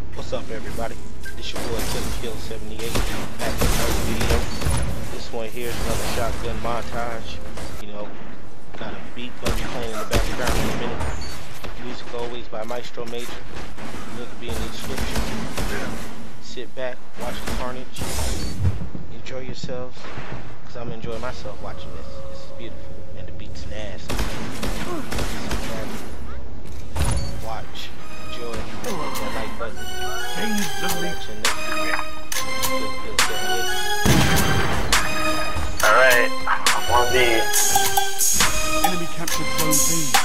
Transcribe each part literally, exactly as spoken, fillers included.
What's up, everybody? It's your boy Killer Kill seventy-eight back with another video. This one here is another shotgun montage. You know, got a beat gonna be playing in the background in a minute. Music always by Maestro Major. Link will be in the description. Sit back, watch the carnage, enjoy yourselves, cause I'm enjoying myself watching this. This is beautiful, and the beat's nasty. Watch, enjoy, hit that like button. Alright, I'm on B. Enemy captured zone B.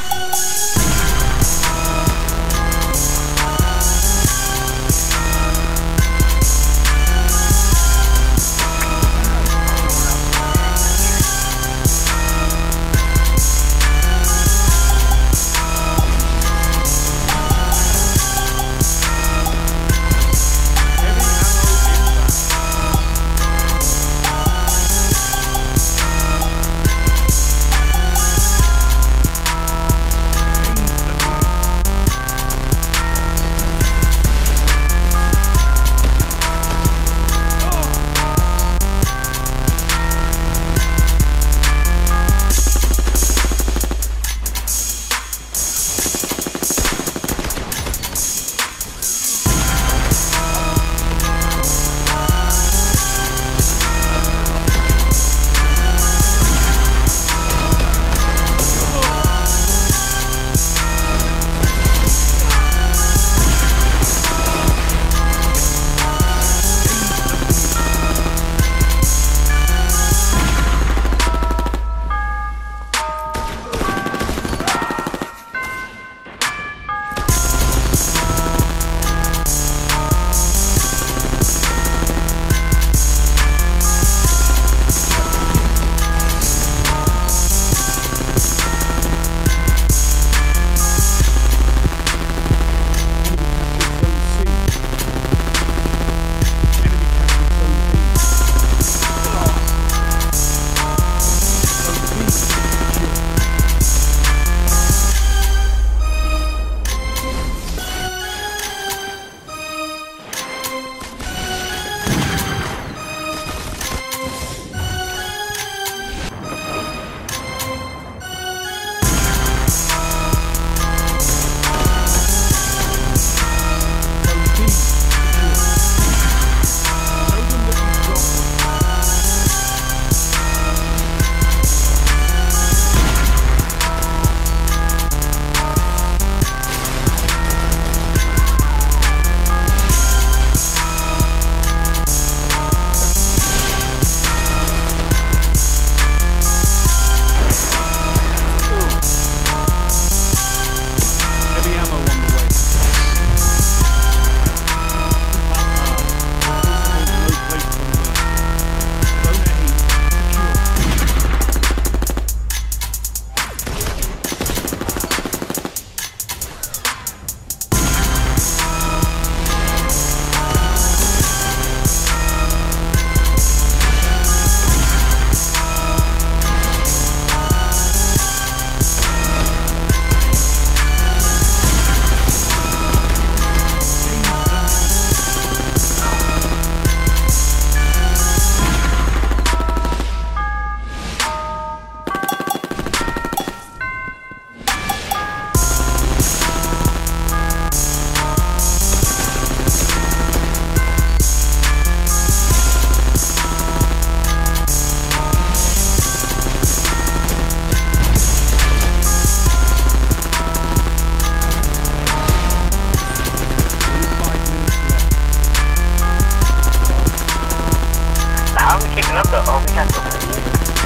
Oh, we got the lead.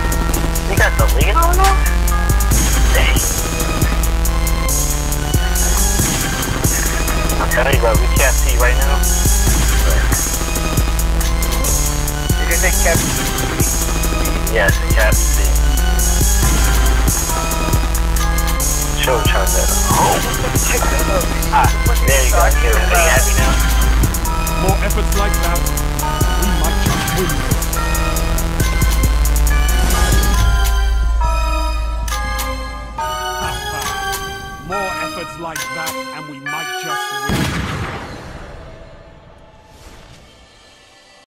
We got the lead on them? Dang. I'm telling you, bro, we can't see right now. You're gonna take cap C? Yes, cap C. Show chart that. Oh, check that out. Ah, there you go. Are you happy now? More efforts like that.